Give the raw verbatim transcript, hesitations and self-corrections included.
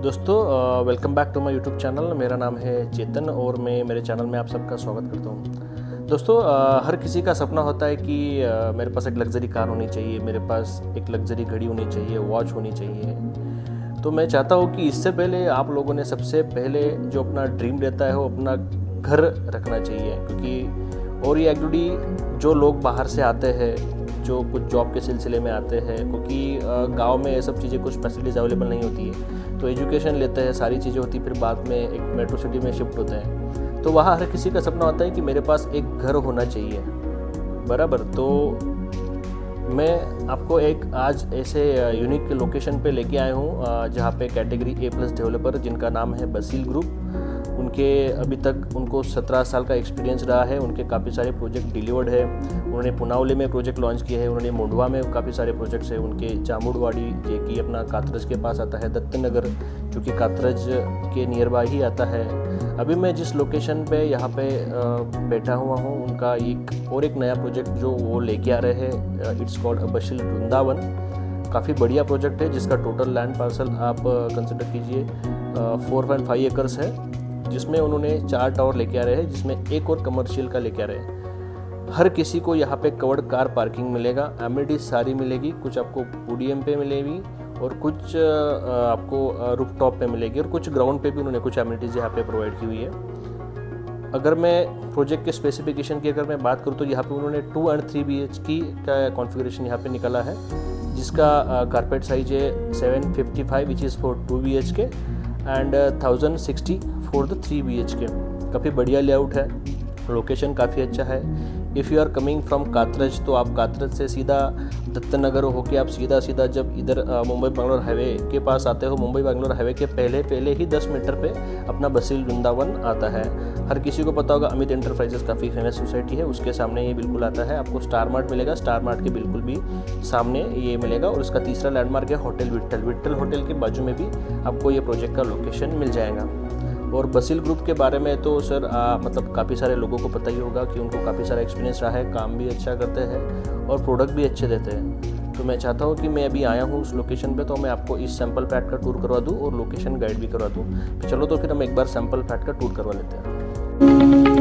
दोस्तों welcome back to my YouTube channel. मेरा नाम है चेतन और मैं मेरे चैनल में आप सबका स्वागत करता हूँ। दोस्तों अ, हर किसी का सपना होता है कि अ, मेरे पास एक लग्जरी कार होनी चाहिए, मेरे पास एक लग्जरी घड़ी होनी चाहिए, वॉच होनी चाहिए। तो मैं चाहता हूँ कि इससे पहले आप लोगों ने सबसे पहले जो अपना ड्रीम रहता है वो अपना घर रखना चाहिए, क्योंकि और ये एक्चुअली जो लोग बाहर से आते हैं, जो कुछ जॉब के सिलसिले में आते हैं, क्योंकि गांव में ये सब चीज़ें कुछ फैसिलिटीज़ अवेलेबल नहीं होती है, तो एजुकेशन लेते हैं, सारी चीज़ें होती, फिर बाद में एक मेट्रो सिटी में शिफ्ट होते हैं। तो वहाँ हर किसी का सपना होता है कि मेरे पास एक घर होना चाहिए, बराबर। तो मैं आपको एक आज ऐसे यूनिक लोकेशन पे लेके आया हूँ जहाँ पे कैटेगरी ए प्लस डेवलपर जिनका नाम है बसील ग्रुप। उनके अभी तक उनको सत्रह साल का एक्सपीरियंस रहा है, उनके काफ़ी सारे प्रोजेक्ट डिलीवर्ड है। उन्होंने पुनावली में प्रोजेक्ट लॉन्च किए हैं, उन्होंने मोंडवा में काफ़ी सारे प्रोजेक्ट्स हैं, उनके जामुड़वाड़ी जो कि अपना कात्रज के पास आता है, दत्तनगर जो कि कात्रज के नियर बाय ही आता है। अभी मैं जिस लोकेशन पे यहाँ पे बैठा हुआ हूँ, उनका एक और एक नया प्रोजेक्ट जो वो लेके आ रहे हैं, इट्स कॉल्ड बसील वृंदावन। काफ़ी बढ़िया प्रोजेक्ट है जिसका टोटल लैंड पार्सल आप कंसिडर कीजिए फोर पॉइंट फाइव एकर्स है, जिसमें उन्होंने चार टावर लेके आ रहे हैं, जिसमें एक और कमर्शियल का लेके आ रहे हैं। हर किसी को यहाँ पे कवर्ड कार पार्किंग मिलेगा, एमिनिटीज सारी मिलेगी, कुछ आपको पोडियम पे मिलेगी और कुछ आपको रूफ टॉप पे मिलेगी और कुछ ग्राउंड पे भी उन्होंने कुछ एमिनिटीज़ यहाँ पे प्रोवाइड की हुई है। अगर मैं प्रोजेक्ट के स्पेसिफिकेशन की अगर मैं बात करूँ तो यहाँ पे उन्होंने two and three B H K का कॉन्फ़िगरेशन यहाँ पे निकाला है, जिसका कारपेट साइज है seven fifty five which is for two B H K and thousand sixty for the three B H K. काफ़ी बढ़िया लेआउट है, लोकेशन काफ़ी अच्छा है। If you are coming from Katraj, तो आप कात्रज से सीधा दत्तनगर होके आप सीधा सीधा जब इधर मुंबई बेंगलोर हाईवे के पास आते हो, मुंबई बेंगलोर हाईवे के पहले पहले ही दस मीटर पे अपना बसील वृंदावन आता है। हर किसी को पता होगा अमित एंटरप्राइजेस काफ़ी फेमस सोसाइटी है, उसके सामने ये बिल्कुल आता है। आपको स्टार मार्ट मिलेगा, स्टार मार्ट के बिल्कुल भी सामने ये मिलेगा। और इसका तीसरा लैंडमार्क है होटल विट्ठल। विट्ठल होटल के बाजू में भी आपको ये प्रोजेक्ट का लोकेशन मिल जाएगा। और बसील ग्रुप के बारे में तो सर आ, मतलब काफ़ी सारे लोगों को पता ही होगा कि उनको काफ़ी सारा एक्सपीरियंस रहा है, काम भी अच्छा करते हैं और प्रोडक्ट भी अच्छे देते हैं। तो मैं चाहता हूँ कि मैं अभी आया हूँ उस लोकेशन पे, तो मैं आपको इस सैम्पल फ्लैट का टूर करवा दूँ और लोकेशन गाइड भी करवा दूँ। चलो तो फिर हम एक बार सैम्पल फ्लैट का टूर करवा लेते हैं।